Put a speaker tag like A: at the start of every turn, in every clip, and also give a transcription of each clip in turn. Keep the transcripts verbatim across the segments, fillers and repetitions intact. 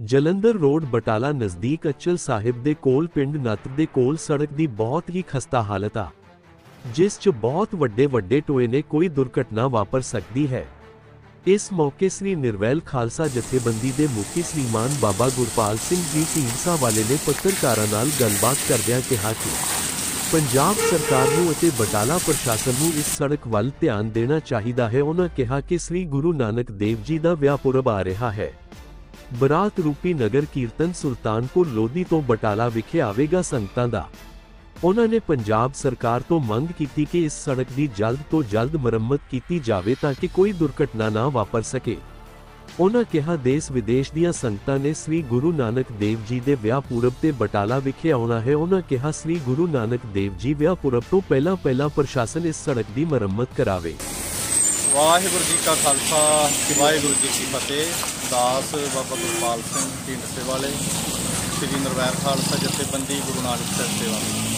A: Jalandhar road Batala ਨਜ਼ਦੀਕ ਅਚਲ ਸਾਹਿਬ ਦੇ ਕੋਲ ਪਿੰਡ ਨੱਤ ਦੇ ਕੋਲ ਸੜਕ ਦੀ ਬਹੁਤ ਹੀ ਖਸਤਾ ਹਾਲਤ ਆ, ਜਿਸ 'ਚ ਬਹੁਤ ਵੱਡੇ ਵੱਡੇ ਟੋਏ ਨੇ, ਕੋਈ ਦੁਰਘਟਨਾ ਵਾਪਰ ਸਕਦੀ ਹੈ। ਇਸ ਮੌਕੇ ਸ੍ਰੀ ਨਿਰਵੈਲ ਖਾਲਸਾ ਜਥੇਬੰਦੀ ਦੇ ਮੁਖੀ ਸ੍ਰੀਮਾਨ ਬਾਬਾ ਗੁਰਪਾਲ ਸਿੰਘ ਜੀ ਢੀਂਡਸਾ ਵਾਲੇ ਨੇ ਪੱਤਰਕਾਰਾਂ ਨਾਲ ਗੱਲਬਾਤ ਕਰਦਿਆਂ ਕਿਹਾ ਕਿ ਪੰਜਾਬ ਸਰਕਾਰ ਨੂੰ ਅਤੇ ਬਟਾਲਾ ਪ੍ਰਸ਼ਾਸਨ ਨੂੰ ਇਸ ਸੜਕ ਵੱਲ ਧਿਆਨ ਦੇਣਾ ਚਾਹੀਦਾ ਹੈ। ਉਹਨਾਂ ਕਿਹਾ ਕਿ ਸ੍ਰੀ ਗੁਰੂ ਨਾਨਕ ਦੇਵ ਜੀ ਦਾ ਵਿਆਹ ਪੁਰਬ ਆ ਰਿਹਾ ਹੈ। ਬਰਾਤ ਰੂਪੀ ਨਗਰ ਕੀਰਤਨ ਸੁਲਤਾਨਪੁਰ ਲੋਧੀ ਤੋਂ ਬਟਾਲਾ ਵਿਖੇ ਆਵੇਗਾ ਸੰਗਤਾਂ ਦਾ। ਉਹਨਾਂ ਨੇ ਪੰਜਾਬ ਸਰਕਾਰ ਤੋਂ ਮੰਗ ਕੀਤੀ ਕਿ ਇਸ ਸੜਕ ਦੀ ਜਲਦ ਤੋਂ ਜਲਦ ਮੁਰੰਮਤ ਕੀਤੀ ਜਾਵੇ ਤਾਂ ਕਿ ਕੋਈ ਦੁਰਘਟਨਾ ਨਾ ਵਾਪਰ ਸਕੇ। ਉਹਨਾਂ ਕਿਹਾ ਦੇਸ਼ ਵਿਦੇਸ਼ ਦੀਆਂ ਸੰਗਤਾਂ ਨੇ ਸ੍ਰੀ ਗੁਰੂ ਨਾਨਕ ਦੇਵ ਜੀ ਦੇ ਵਿਆਹ ਪੁਰਬ ਤੇ ਬਟਾਲਾ ਵਿਖੇ ਆਉਣਾ ਹੈ। ਉਹਨਾਂ ਕਿਹਾ ਸ੍ਰੀ ਗੁਰੂ ਨਾਨਕ ਦੇਵ ਜੀ ਵਿਆਹ ਪੁਰਬ ਤੋਂ ਪਹਿਲਾਂ ਪਹਿਲਾਂ ਪ੍ਰਸ਼ਾਸਨ ਇਸ ਸੜਕ ਦੀ ਮੁਰੰਮਤ ਕਰਾਵੇ।
B: ਵਾਹਿਗੁਰੂ ਜੀ ਕਾ ਖਾਲਸਾ ਵਾਹਿਗੁਰੂ ਜੀ ਕੀ ਫਤਿਹ। ਦਾਸ ਬਾਬਾ ਗੁਰਪਾਲ ਸਿੰਘ ਢੀਂਡਸੇ ਵਾਲੇ ਸ੍ਰੀ ਨਿਰਵੈਲ ਖਾਲਸਾ ਜਥੇਬੰਦੀ ਗੁਰੂ ਨਾਨਕ ਸਾਹਿਬ ਸੇਵਾ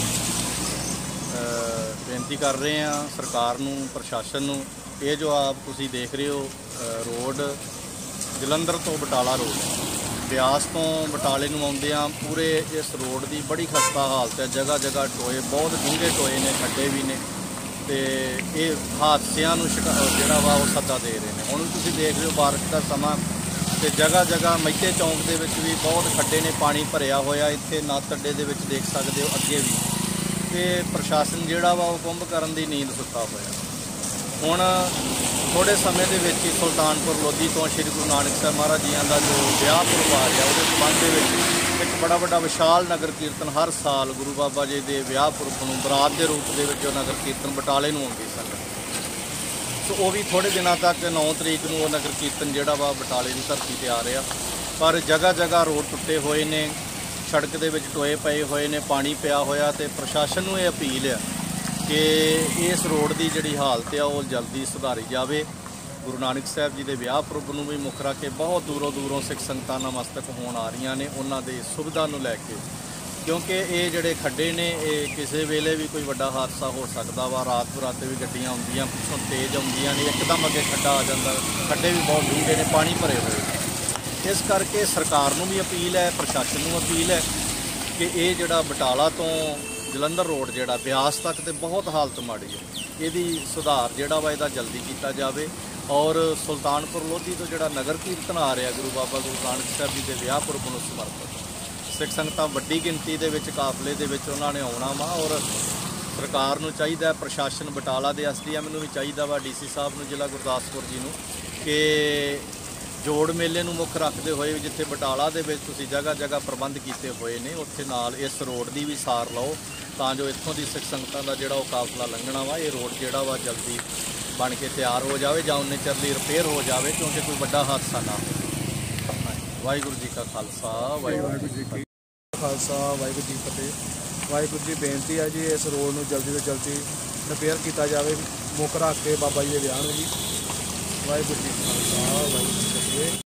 B: ਬੇਨਤੀ ਕਰ ਰਹੇ ਹਾਂ ਸਰਕਾਰ ਨੂੰ, ਪ੍ਰਸ਼ਾਸਨ ਨੂੰ। ਇਹ ਜੋ ਆਪ ਤੁਸੀਂ ਦੇਖ ਰਹੇ ਹੋ ਰੋਡ ਜਲੰਧਰ ਤੋਂ ਬਟਾਲਾ ਰੋਡ, ਬਿਆਸ ਤੋਂ ਬਟਾਲੇ ਨੂੰ ਆਉਂਦੇ ਆ, ਪੂਰੇ ਇਸ ਰੋਡ ਦੀ ਬੜੀ ਖਸਤਾ ਹਾਲਤ ਹੈ। ਜਗ੍ਹਾ ਜਗ੍ਹਾ ਟੋਏ, ਬਹੁਤ ਡੂੰਘੇ ਟੋਏ ਨੇ, ਖੱਡੇ ਵੀ ਨੇ, ਤੇ ਇਹ ਹਾਦਸਿਆਂ ਨੂੰ ਜਿਹੜਾ ਵਾ ਉਹ ਸੱਦਾ ਦੇ ਰਹੇ ਨੇ। ਹੁਣ ਤੁਸੀਂ ਦੇਖ ਰਹੇ ਹੋ ਬਾਰਿਸ਼ ਦਾ ਸਮਾਂ, ਤੇ ਜਗ੍ਹਾ ਜਗ੍ਹਾ ਮਹਿਤੇ ਚੌਂਕ ਦੇ ਵਿੱਚ ਵੀ ਬਹੁਤ ਖੱਡੇ ਨੇ, ਪਾਣੀ ਭਰਿਆ ਹੋਇਆ। ਇੱਥੇ ਨੱਤ ਅੱਡੇ ਦੇ ਵਿੱਚ ਦੇਖ ਸਕਦੇ ਹੋ ਅੱਗੇ ਵੀ, ਤੇ ਪ੍ਰਸ਼ਾਸਨ ਜਿਹੜਾ ਵਾ ਉਹ ਕੁੰਭ ਕਰਨ ਦੀ ਨੀਂਦ ਸੁੱਤਾ ਹੋਇਆ। ਹੁਣ ਥੋੜ੍ਹੇ ਸਮੇਂ ਦੇ ਵਿੱਚ ਹੀ ਸੁਲਤਾਨਪੁਰ ਲੋਧੀ ਤੋਂ ਸ਼੍ਰੀ ਗੁਰੂ ਨਾਨਕ ਸਾਹਿਬ ਮਹਾਰਾਜ ਜੀਆਂ ਦਾ ਜੋ ਵਿਆਹ ਪੁਰਬ ਆ ਰਿਹਾ, ਉਹਦੇ ਸੰਬੰਧ ਦੇ ਵਿੱਚ ਇੱਕ ਬੜਾ ਵੱਡਾ ਵਿਸ਼ਾਲ ਨਗਰ ਕੀਰਤਨ ਹਰ ਸਾਲ ਗੁਰੂ ਬਾਬਾ ਜੀ ਦੇ ਵਿਆਹ ਪੁਰਬ ਨੂੰ ਬਰਾਤ ਦੇ ਰੂਪ ਦੇ ਵਿੱਚ ਜੋ ਨਗਰ ਕੀਰਤਨ ਬਟਾਲੇ ਨੂੰ ਆਉਂਦੀ ਸਨ। ਸੋ ਉਹ ਵੀ ਥੋੜ੍ਹੇ ਦਿਨਾਂ ਤੱਕ ਨੌਂ ਤਰੀਕ ਨੂੰ ਉਹ ਨਗਰ ਕੀਰਤਨ ਜਿਹੜਾ ਵਾ ਬਟਾਲੇ ਦੀ ਧਰਤੀ 'ਤੇ ਆ ਰਿਹਾ। ਪਰ ਜਗ੍ਹਾ ਜਗ੍ਹਾ ਰੋਡ ਟੁੱਟੇ ਹੋਏ ਨੇ, ਸੜਕ ਦੇ ਵਿੱਚ ਟੋਏ ਪਏ ਹੋਏ ਨੇ, ਪਾਣੀ ਪਿਆ ਹੋਇਆ, ਤੇ ਪ੍ਰਸ਼ਾਸਨ ਨੂੰ ਇਹ ਅਪੀਲ ਆ ਕਿ ਇਸ ਰੋਡ ਦੀ ਜਿਹੜੀ ਹਾਲਤ ਆ ਉਹ ਜਲਦੀ ਸੁਧਾਰੀ ਜਾਵੇ। ਗੁਰੂ ਨਾਨਕ ਸਾਹਿਬ ਜੀ ਦੇ ਵਿਆਹ ਪੁਰਬ ਨੂੰ ਵੀ ਮੁੱਖ ਰੱਖ ਕੇ ਬਹੁਤ ਦੂਰੋਂ ਦੂਰੋਂ ਸਿੱਖ ਸੰਗਤਾਂ ਨਮਸਤਕ ਹੋਣ ਆ ਰਹੀਆਂ ਨੇ, ਉਹਨਾਂ ਦੇ ਸੁਵਿਧਾ ਨੂੰ ਲੈ ਕੇ, ਕਿਉਂਕਿ ਇਹ ਜਿਹੜੇ ਖੱਡੇ ਨੇ ਇਹ ਕਿਸੇ ਵੇਲੇ ਵੀ ਕੋਈ ਵੱਡਾ ਹਾਦਸਾ ਹੋ ਸਕਦਾ ਵਾ। ਰਾਤ ਬਰਾਤੇ ਵੀ ਗੱਡੀਆਂ ਆਉਂਦੀਆਂ, ਪਿੱਛੋਂ ਤੇਜ਼ ਆਉਂਦੀਆਂ ਨੇ, ਇੱਕਦਮ ਅੱਗੇ ਖੱਡਾ ਆ ਜਾਂਦਾ। ਖੱਡੇ ਵੀ ਬਹੁਤ ਡੂੰਘੇ ਨੇ, ਪਾਣੀ ਭਰੇ ਹੋਏ ਨੇ। ਇਸ ਕਰਕੇ ਸਰਕਾਰ ਨੂੰ ਵੀ ਅਪੀਲ ਹੈ, ਪ੍ਰਸ਼ਾਸਨ ਨੂੰ ਅਪੀਲ ਹੈ ਕਿ ਇਹ ਜਿਹੜਾ ਬਟਾਲਾ ਤੋਂ ਜਲੰਧਰ ਰੋਡ ਜਿਹੜਾ ਬਿਆਸ ਤੱਕ ਤੇ ਬਹੁਤ ਹਾਲਤ ਮਾੜੀ ਹੈ, ਇਹਦੀ ਸੁਧਾਰ ਜਿਹੜਾ ਵਾ ਇਹਦਾ ਜਲਦੀ ਕੀਤਾ ਜਾਵੇ। ਔਰ ਸੁਲਤਾਨਪੁਰ ਲੋਧੀ ਤੋਂ ਜਿਹੜਾ ਨਗਰ ਕੀਰਤਨ ਆ ਰਿਹਾ ਗੁਰੂ ਬਾਬਾ ਗੁਰੂ ਨਾਨਕ ਸਾਹਿਬ ਜੀ ਦੇ ਵਿਆਹ ਪੁਰਬ ਨੂੰ ਸਮਰਪਿਤ, ਸਿੱਖ ਸੰਗਤਾਂ ਵੱਡੀ ਗਿਣਤੀ ਦੇ ਵਿੱਚ ਕਾਫਲੇ ਦੇ ਵਿੱਚ ਉਹਨਾਂ ਨੇ ਆਉਣਾ ਵਾ। ਔਰ ਸਰਕਾਰ ਨੂੰ ਚਾਹੀਦਾ, ਪ੍ਰਸ਼ਾਸਨ ਬਟਾਲਾ ਦੇ ਐਸ ਡੀ ਐਮ ਨੂੰ ਵੀ ਚਾਹੀਦਾ ਵਾ, ਡੀ ਸੀ ਸਾਹਿਬ ਨੂੰ, ਜ਼ਿਲ੍ਹਾ ਗੁਰਦਾਸਪੁਰ ਜੀ ਨੂੰ, ਕਿ ਜੋੜ ਮੇਲੇ ਨੂੰ ਮੁੱਖ ਰੱਖਦੇ ਹੋਏ ਜਿੱਥੇ ਬਟਾਲਾ ਦੇ ਵਿੱਚ ਤੁਸੀਂ ਜਗ੍ਹਾ ਜਗ੍ਹਾ ਪ੍ਰਬੰਧ ਕੀਤੇ ਹੋਏ ਨੇ, ਉੱਥੇ ਨਾਲ ਇਸ ਰੋਡ ਦੀ ਵੀ ਸਾਰ ਲਓ ਤਾਂ ਜੋ ਇੱਥੋਂ ਦੀ ਸਿੱਖ ਸੰਗਤਾਂ ਦਾ ਜਿਹੜਾ ਉਹ ਕਾਫਲਾ ਲੰਘਣਾ ਵਾ, ਇਹ ਰੋਡ ਜਿਹੜਾ ਵਾ ਜਲਦੀ ਬਣ ਕੇ ਤਿਆਰ ਹੋ ਜਾਵੇ ਜਾਂ ਉਨੇ ਚਿਰ ਲਈ ਰਿਪੇਅਰ ਹੋ ਜਾਵੇ, ਕਿਉਂਕਿ ਕੋਈ ਵੱਡਾ ਹਾਦਸਾ ਨਾ ਹੋਵੇ। ਵਾਹਿਗੁਰੂ ਜੀ ਕਾ ਖਾਲਸਾ ਵਾਹਿਗੁਰੂ ਜੀ ਕੀ
C: ਖਾਲਸਾ ਵਾਹਿਗੁਰੂ ਜੀ ਫਤਿਹ। ਵਾਹਿਗੁਰੂ ਜੀ ਬੇਨਤੀ ਹੈ ਜੀ ਇਸ ਰੋਡ ਨੂੰ ਜਲਦੀ ਤੋਂ ਜਲਦੀ ਰਿਪੇਅਰ ਕੀਤਾ ਜਾਵੇ, ਮੁੱਖ ਰੱਖ ਕੇ ਬਾਬਾ ਜੀ ਦੇ ਵਿਆਹ ਨੂੰ ਜੀ। ਵਾਹਿਗੁਰੂ ਜੀ ਖਾਲਸਾ ਵਾਹਿਗੁਰੂ ਜੀ ਫਤਿਹ।